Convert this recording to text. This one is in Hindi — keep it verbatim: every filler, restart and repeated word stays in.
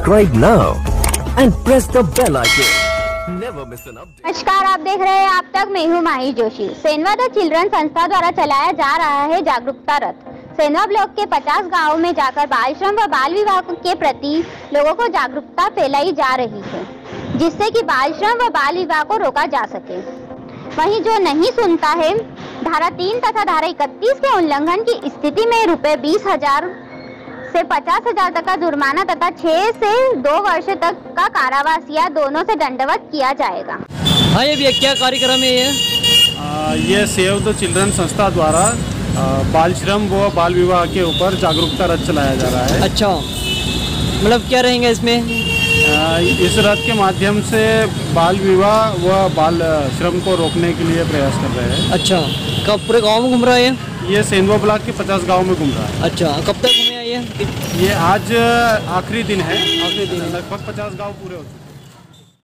Subscribe now and press the bell icon. Never miss an update. नमस्कार, आप देख रहे हैं आप तक। मैं हूँ माही जोशी। सेनवा द चिल्ड्रन संस्था द्वारा चलाया जा रहा है जागरूकता रथ। सेनवा ब्लॉक के पचास गांवों में जाकर बाल श्रम व बाल विवाह के प्रति लोगों को जागरूकता फैलाई जा रही है, जिससे कि बाल श्रम व बाल विवाह को रोका जा सके। वहीं जो नहीं सुनता है, धारा तीन तथा धारा इकतीस के उल्लंघन की स्थिति में रुपए बीस हजार से पचास हजार तक का जुर्माना तथा छह से दो वर्ष तक का कारावास या दोनों से दंडवत किया जाएगा। हाँ, ये भी क्या कार्यक्रम है ये? आ, ये सेव द चिल्ड्रन संस्था द्वारा आ, बाल श्रम व बाल विवाह के ऊपर जागरूकता रथ चलाया जा रहा है। अच्छा, मतलब क्या रहेंगे इसमें? आ, इस रथ के माध्यम से बाल विवाह व बाल श्रम को रोकने के लिए प्रयास कर रहे हैं। अच्छा, कब पूरे गांव में घूम रहा है ये? ये सेनवा ब्लॉक के पचास गांव में घूम रहा है। अच्छा, कब तक घूमे ये? ये आज आखिरी दिन है। आखिरी दिन, लगभग पचास गांव पूरे हो चुके हैं।